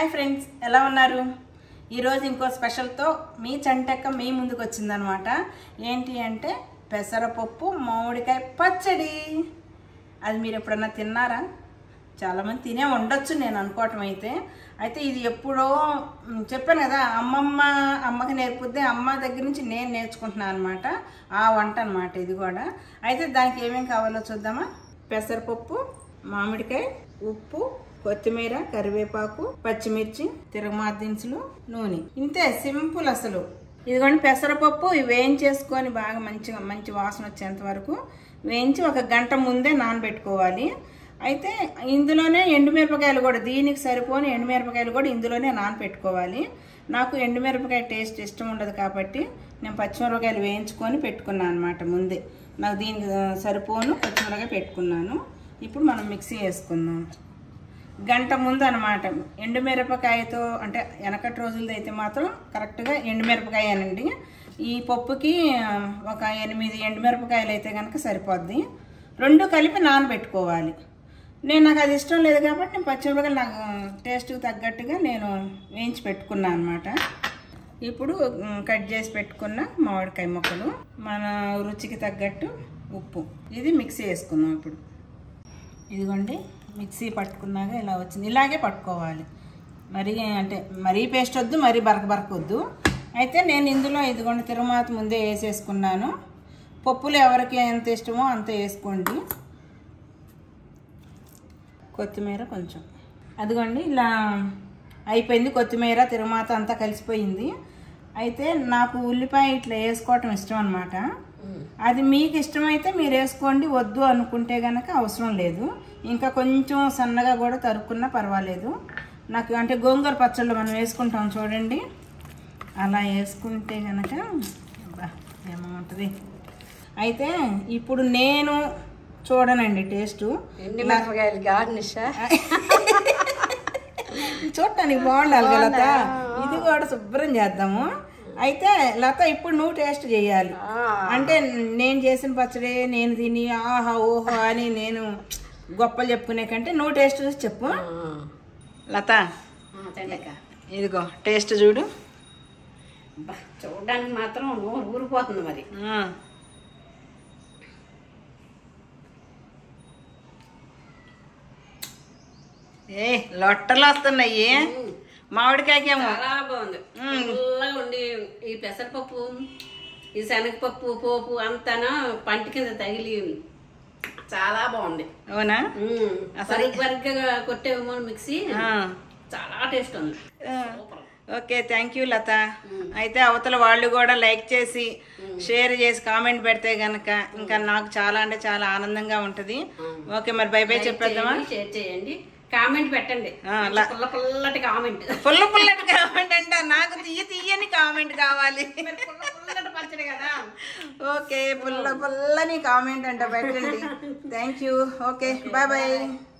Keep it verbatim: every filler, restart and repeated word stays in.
Hi friends, ఎలా ఉన్నారు? ఈరోజు ఇంకో స్పెషల్తో మీ చంటక్క మీ ముందుకు వచ్చిందనమాట. ఏంటి అంటే పెసరపప్పు మామిడికాయ పచ్చడి. అది మీరు ఎప్పుడన్నా తిన్నారా? చాలామంది తినే ఉండొచ్చు నేను అనుకోవటం అయితే. అయితే ఇది ఎప్పుడో చెప్పాను కదా, అమ్మమ్మ అమ్మకి నేర్పుద్ది, అమ్మ దగ్గర నుంచి నేను నేర్చుకుంటున్నాను అనమాట. ఆ వంట అనమాట ఇది కూడా. అయితే దానికి ఏమేమి కావాలో చూద్దామా. పెసరపప్పు, మామిడికాయ, ఉప్పు, కొత్తిమీర, కరివేపాకు, పచ్చిమిర్చి, తిరగమాత దినుసులు, నూనె. ఇంతే, సింపుల్ అసలు. ఇదిగోండి పెసరపప్పు వేయించేసుకొని బాగా మంచిగా మంచి వాసన వచ్చేంత వరకు వేయించి ఒక గంట ముందే నానబెట్టుకోవాలి. అయితే ఇందులోనే ఎండుమిరపకాయలు కూడా, దీనికి సరిపోని ఎండుమిరపకాయలు కూడా ఇందులోనే నానబెట్టుకోవాలి. నాకు ఎండుమిరపకాయ టేస్ట్ ఇష్టం ఉండదు కాబట్టి నేను పచ్చిమిరపకాయలు వేయించుకొని పెట్టుకున్నాను అనమాట ముందే. నాకు దీనికి సరిపోను పచ్చిమిరపకాయ పెట్టుకున్నాను. ఇప్పుడు మనం మిక్సీ వేసుకుందాం. గంట ముందు అనమాట. ఎండుమిరపకాయతో అంటే వెనకటి రోజులది అయితే మాత్రం కరెక్ట్గా ఎండుమిరపకాయనండి. ఈ పప్పుకి ఒక ఎనిమిది ఎండుమిరపకాయలు అయితే కనుక సరిపోద్ది. రెండు కలిపి నానబెట్టుకోవాలి. నేను నాకు అది ఇష్టం లేదు కాబట్టి నేను పచ్చిమిరపకాయలు నాకు టేస్ట్కి తగ్గట్టుగా నేను వేయించి పెట్టుకున్నాను అనమాట. ఇప్పుడు కట్ చేసి పెట్టుకున్న మామిడికాయ ముక్కలు, మన రుచికి తగ్గట్టు ఉప్పు, ఇది మిక్సీ వేసుకుందాం. ఇప్పుడు ఇదిగోండి మిక్సీ పట్టుకున్నాక ఇలా వచ్చింది. ఇలాగే పట్టుకోవాలి. మరీ అంటే మరీ పేస్ట్ వద్దు, మరీ బరక బరక వద్దు. అయితే నేను ఇందులో ఇదిగోండి తిరుమాత ముందే వేసేసుకున్నాను. పప్పులు ఎవరికి ఎంత ఇష్టమో అంత వేసుకోండి. కొత్తిమీర కొంచెం, అదిగోండి ఇలా అయిపోయింది. కొత్తిమీర తిరుమాత అంతా కలిసిపోయింది. అయితే నాకు ఉల్లిపాయ ఇట్లా వేసుకోవటం ఇష్టం అనమాట. అది మీకు ఇష్టమైతే మీరు వేసుకోండి, వద్దు అనుకుంటే కనుక అవసరం లేదు. ఇంకా కొంచెం సన్నగా కూడా తరుక్కున్నా పర్వాలేదు. నాకు అంటే గోంగూర పచ్చళ్ళు మనం వేసుకుంటాం చూడండి, అలా వేసుకుంటే కనుక ఏమంటుంది. అయితే ఇప్పుడు నేను చూడనండి టేస్టు, చూడటానికి బాగుండాలి కదా. ఇది కూడా శుభ్రం చేద్దాము. అయితే లత, ఇప్పుడు నువ్వు టేస్ట్ చేయాలి. అంటే నేను చేసిన పచ్చడి నేను తిని ఆహా ఓహో అని నేను గొప్పలు చెప్పుకునే కంటే నువ్వు టేస్ట్ చూసి చెప్పు. లత, ఇదిగో టేస్ట్ చూడు. చూడడానికి మాత్రం ఊరిపోతుంది మరి. ఏ లొట్టలు వస్తున్నాయి. మామిడికాయకేమో చాలా బాగుంది. పుల్లగా ఉండి ఈ పెసరపప్పు, ఈ శనగపప్పు పోపు అంతానా పంట కింద తగిలి చాలా బాగుంది. అవునా? అసలు బరిగ్గా కొట్టేమో మిక్సీ, చాలా టేస్ట్ ఉంది. Okay, thank you Latha. అయితే అవతల వాళ్ళు కూడా లైక్ చేసి షేర్ చేసి కామెంట్ పెడితే గనక ఇంకా నాకు చాలా అంటే చాలా ఆనందంగా ఉంటుంది. ఓకే, మరి బై బై చెప్పేద్దామా? షేర్ చేయండి, కామెంట్ పెట్టండి. పుల్ల పుల్లటి కామెంట్, పుల్ల పుల్లటి కామెంట్ అంట. నాకు తీయ తీయని కామెంట్ కావాలి. పుల్లటి పచ్చడి కదా. ఓకే, పుల్ల పుల్లని కామెంట్ అంట పెట్టండి. Thank you. Okay, bye bye.